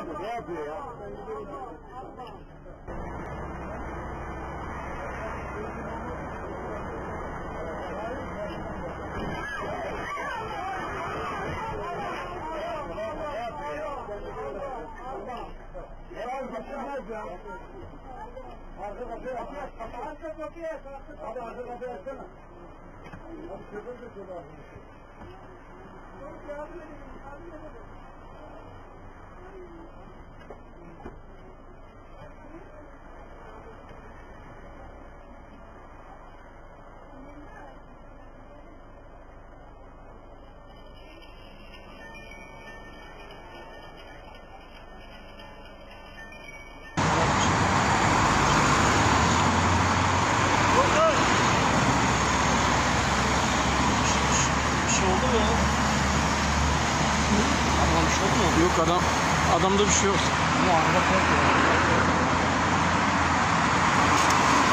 Ne yapıyor ya? Arka kapıyı aç. Arka kapıyı aç. Hadi arka kapıyı açsana. Hadi şuradan da şöyle aç. Yardım edin. Yardım edin. Yok adamda bir şey yok. Ama araba